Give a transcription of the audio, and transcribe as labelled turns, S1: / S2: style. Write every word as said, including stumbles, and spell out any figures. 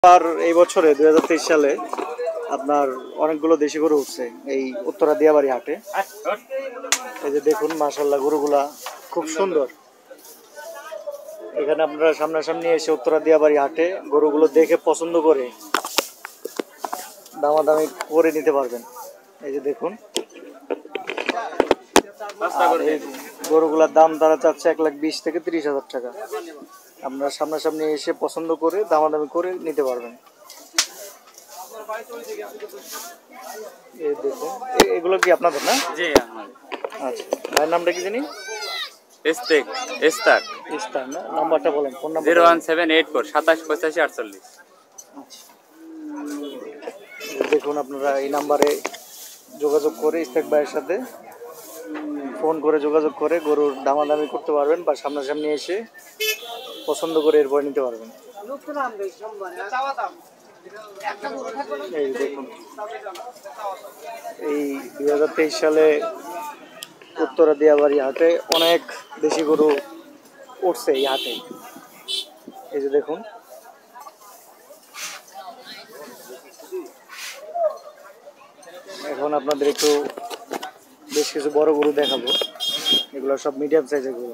S1: আর এই বছরে দুই হাজার তেইশ সালে আপনার অনেকগুলো দেশি গরু উঠছে এই উত্তরা দিয়াবাড়ি হাটে। এই যে দেখুন মাশাআল্লাহ গরুগুলা খুব সুন্দর। এখানে আপনারা সামনাসামনি এসে উত্তরা দিয়াবাড়ি হাটে গরুগুলো দেখে পছন্দ করে দামাদামি করে নিতে পারবেন। এই যে দেখুন এই গরুগুলার দাম তারা চাচ্ছে এক লাখ বিশ থেকে তিরিশ হাজার টাকা। আপনারা সামনাসামনি এসে পছন্দ করে দামাদামি করে নিতে পারবেন। এই দেখুন এগুলো কি আপনাদের না?
S2: জি আমার।
S1: আচ্ছা, ভাইয়ের নামটা কি জানি?
S2: ইস্তেক ইস্তাক
S1: ইস্তার না? নাম্বারটা বলেন, phone number.
S2: Zero one seven eight four সাতাশ পঁচাশি আটচল্লিশ।
S1: আচ্ছা, দেখুন আপনারা এই নাম্বারে যোগাযোগ করে ইস্তাক ভাইয়ের সাথে ফোন করে যোগাযোগ করে গরুর দামাদামি করতে পারবেন বা সামনাসামনি এসে পছন্দ করে এরপর নিতে পারবেন। এই দেখুন এই দুই হাজার তেইশ সালে উত্তরা দিয়াবাড়ি হাটে অনেক দেশি গরু উঠছে এই হাটে। এই যে দেখুন এখন আপনাদের একটু বেশ কিছু বড় গরু দেখাবো। এগুলো সব মিডিয়াম সাইজের গরু।